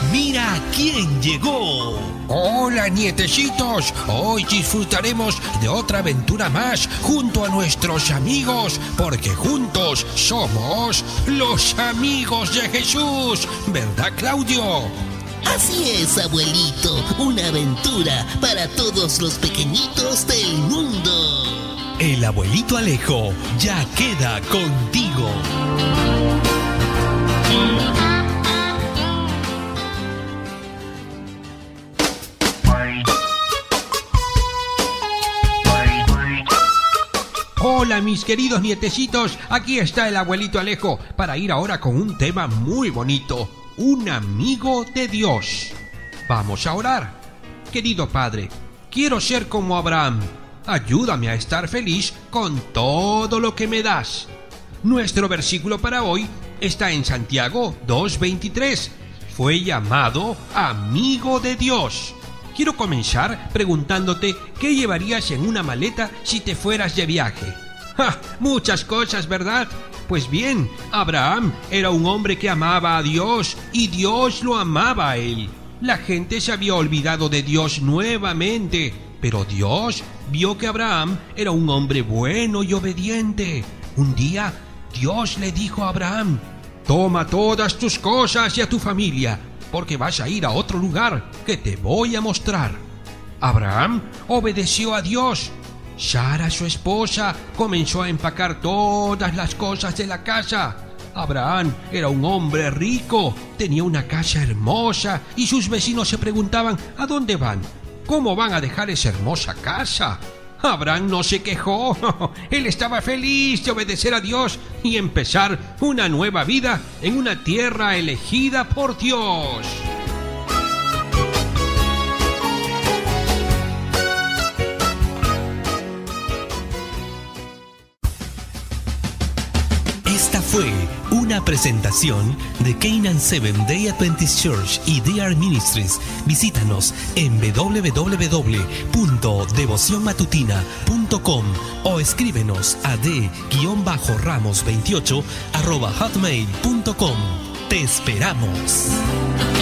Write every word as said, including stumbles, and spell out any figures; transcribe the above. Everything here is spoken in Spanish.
¡Mira quién llegó! Hola, nietecitos. Hoy disfrutaremos de otra aventura más junto a nuestros amigos, porque juntos somos los amigos de Jesús. ¿Verdad, Claudio? Así es, abuelito. Una aventura para todos los pequeñitos del mundo. El abuelito Alejo ya queda contigo. Hola, mis queridos nietecitos. Aquí está el abuelito Alejo para ir ahora con un tema muy bonito. Un amigo de Dios. Vamos a orar. Querido Padre, quiero ser como Abraham. Ayúdame a estar feliz con todo lo que me das. Nuestro versículo para hoy está en Santiago dos veintitrés. Fue llamado amigo de Dios. Quiero comenzar preguntándote qué llevarías en una maleta si te fueras de viaje. ¡Ja! Muchas cosas, ¿verdad? Pues bien, Abraham era un hombre que amaba a Dios y Dios lo amaba a él. La gente se había olvidado de Dios nuevamente, pero Dios vio que Abraham era un hombre bueno y obediente. Un día, Dios le dijo a Abraham: toma todas tus cosas y a tu familia, porque vas a ir a otro lugar que te voy a mostrar. Abraham obedeció a Dios. Sara, su esposa, comenzó a empacar todas las cosas de la casa. Abraham era un hombre rico, tenía una casa hermosa y sus vecinos se preguntaban: ¿a dónde van? ¿Cómo van a dejar esa hermosa casa? Abraham no se quejó. Él estaba feliz de obedecer a Dios y empezar una nueva vida en una tierra elegida por Dios. Esta fue una presentación de Canaan Seventh Day Adventist Church y D R Ministries. Visítanos en doble u doble u doble u punto devoción matutina punto com o escríbenos a d ramos veintiocho arroba hotmail punto com. Te esperamos.